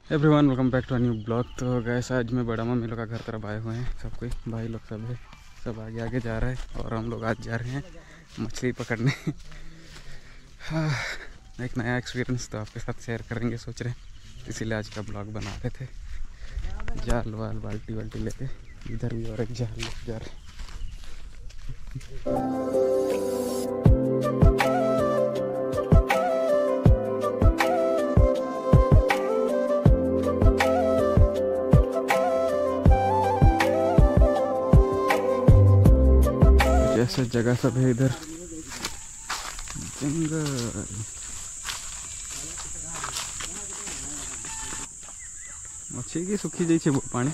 Everyone welcome back to a new blog. तो guys आज मैं बड़ा मम्मी लोग का घर तरफ आए हुए हैं। सब कोई भाई लोग सब है, सब आगे आगे जा रहा है और हम लोग आज जा रहे हैं मछली पकड़ने। हाँ, एक नया एक्सपीरियंस तो आपके साथ शेयर करेंगे सोच रहे हैं, इसीलिए आज का ब्लॉग बना रहे थे। जाल वाल बाल्टी वाल्टी लेके इधर भी और एक जाल लेके जा रहे हैं। ऐसे जगह सब है इधर, जंगल। मछली की सुखी जाइए वो पानी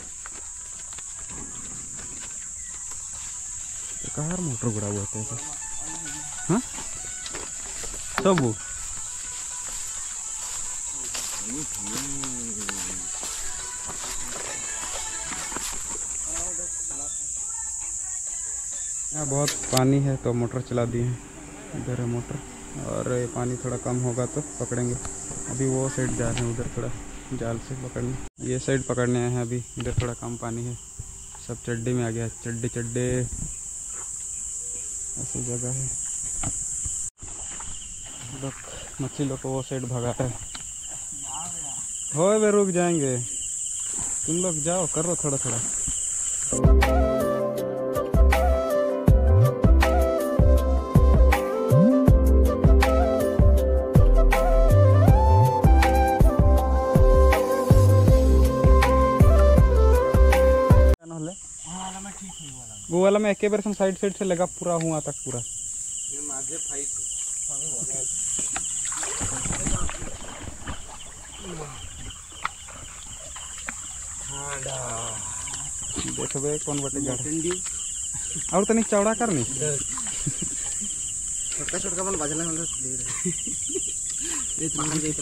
तो कहाँ मोटर गुड़ा हुआ है। हाँ सब वो यहाँ बहुत पानी है तो मोटर चला दिए हैं। इधर है मोटर और ये पानी थोड़ा कम होगा तो पकड़ेंगे। अभी वो साइड जा रहे हैं, उधर थोड़ा जाल से पकड़ने। ये साइड पकड़ने आए हैं अभी, इधर थोड़ा कम पानी है। सब चड्डी में आ गया, चड्डे चड्डे ऐसी जगह है। लोग मछली लोग को वो साइड भगा रहे हैं। हो वे रुक जाएंगे, तुम लोग जाओ करो थोड़ा थोड़ा। वो वाला में एक बार साइड साइड से लगा पूरा हुआ तक पूरा। देखो कौन बटे जा और तनिक चौड़ा करनी छोटका छोटका मन बाजला में दे रे पकड़ दे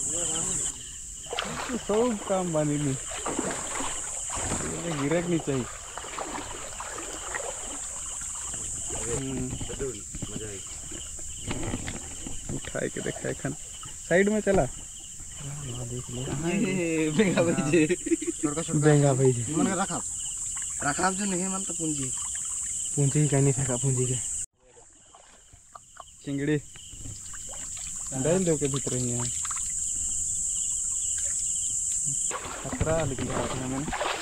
सब काम बनी नहीं, गिरे नहीं चाहिए। उठाए के देखा खान साइड में चला बेंगा भाई जी मन रखा जो नहीं मन तो पूंजी पूंजी ही कहीं फेंका पूंजी के चिंगड़ी डाल दो के भीतर ही है खतरा लेकिन मैंने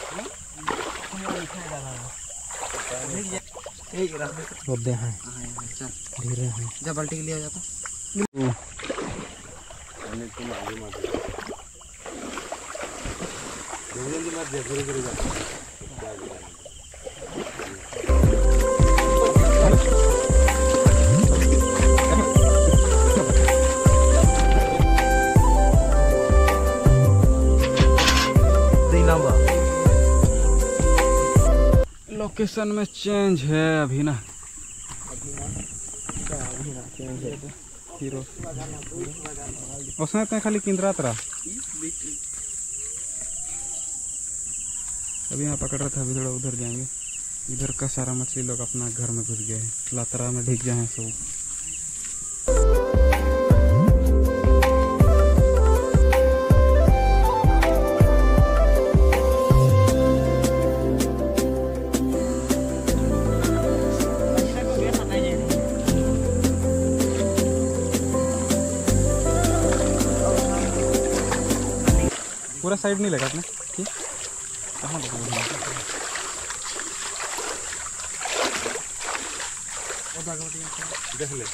बोलते हैं धीरे हैं जब बाल्टी के लिए आ जाता तुम आगे मत जल्दी मत धीरे लोकेशन में चेंज है अभी ना चेंज है हीरो उसमें तो खाली किंद्रा तरह अभी यहाँ पकड़ रहा था। अभी थोड़ा उधर जाएंगे, इधर का सारा मछली लोग अपना घर में घुस गए हैं, लातरा में ढिक जाए सब। पूरा साइड नहीं लगा अपने ठीक कहाँ देख ले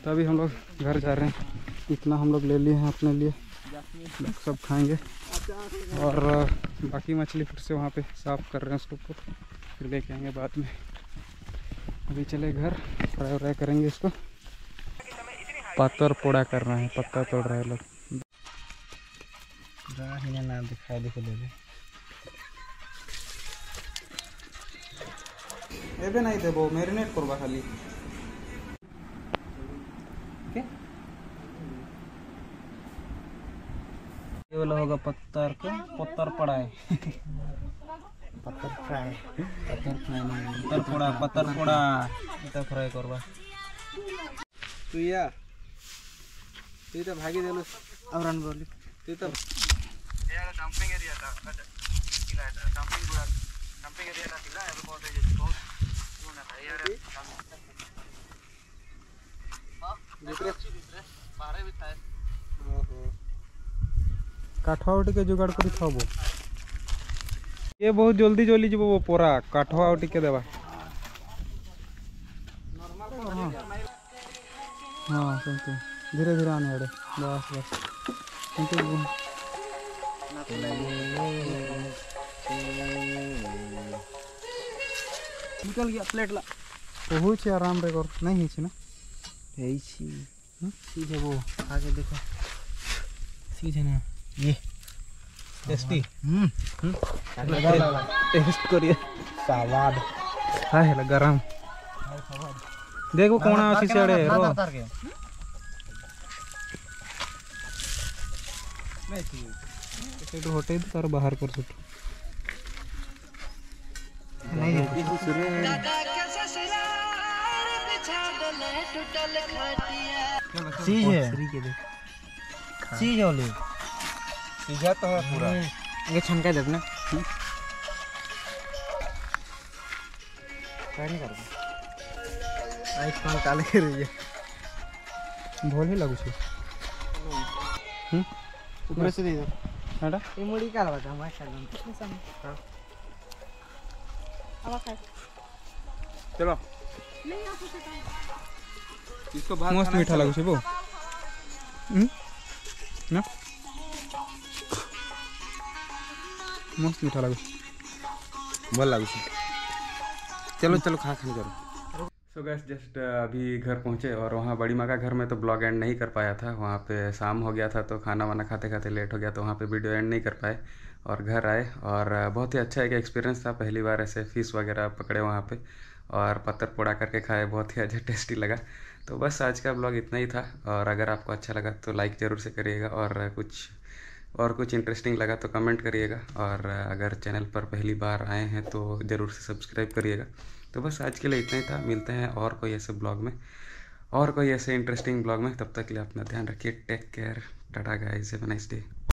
तो अभी हम लोग घर जा रहे हैं। इतना हम लोग ले लिए हैं अपने लिए, लोग सब खाएंगे। और बाकी मछली फिर से वहाँ पे साफ़ कर रहे हैं उसको, फिर लेके आएंगे बाद में। अभी चले घर, फ्राई व्राई करेंगे इसको। पत्थर पोड़ा कर रहे हैं, पत्ता तोड़ रहे हैं लोग। ना दिखाई देखो ले एबे नहीं देबो, मैरिनेट करवा खाली। ये वाला होगा पत्थर का, पत्थर पड़ा है। पत्थर फ्राई, पत्थर फ्राई नहीं, पत्थर पोड़ा इतना फ्राई करवा। तू तो भागी देलो और रन बोली तू तो यार डंपिंग एरिया था, किला था डंपिंग एरिया था किला है बहुत ना था यार। हां दूसरे बाहर भी था। ओहो काठवाउटी के जुगाड़ करी थबो, ये बहुत जल्दी जल्दी जब वो पोरा काठवाउटी के देवा। हाँ समझते धीरे धीरे आने अड़े बस बस निकल गया प्लेट ला। हो आराम रे कर नहीं है ना सीधे वो आगे देखो सीधे ना ये टेस्टी टेस्ट करिए स्वाद हां है गरम देखो कोना अछि सेड़े रो नहीं थी तो होटे तार बाहर कर सुट नहीं चीज है चीज होले सीधा तो है पूरा ये छनका दे ना काय नहीं कर आई पान काले के रही है भोल ही लागू छे ऊपर से दे दो हाडा ये मुड़ी का लगा मैं खा लूं कितने समय अब खा चलो नहीं आ सकता इसको भात मस्त मीठा लागू छे वो ना मस्त मीठा लागू बोल लागू चलो चलो खा खाने करो। सो गैस जस्ट अभी घर पहुँचे और वहाँ बड़ी माँ का घर में तो ब्लॉग एंड नहीं कर पाया था, वहाँ पे शाम हो गया था तो खाना वाना खाते खाते लेट हो गया तो वहाँ पे वीडियो एंड नहीं कर पाए और घर आए। और बहुत ही अच्छा एक एक्सपीरियंस था, पहली बार ऐसे फ़िश वगैरह पकड़े वहाँ पे और पत्थर पोड़ा करके खाए, बहुत ही अच्छा टेस्टी लगा। तो बस आज का ब्लॉग इतना ही था और अगर आपको अच्छा लगा तो लाइक ज़रूर से करिएगा और कुछ इंटरेस्टिंग लगा तो कमेंट करिएगा और अगर चैनल पर पहली बार आए हैं तो ज़रूर से सब्सक्राइब करिएगा। तो बस आज के लिए इतना ही था, मिलते हैं और कोई ऐसे ब्लॉग में और कोई ऐसे इंटरेस्टिंग ब्लॉग में, तब तक के लिए अपना ध्यान रखिए। Take care, tata guys, have a nice day.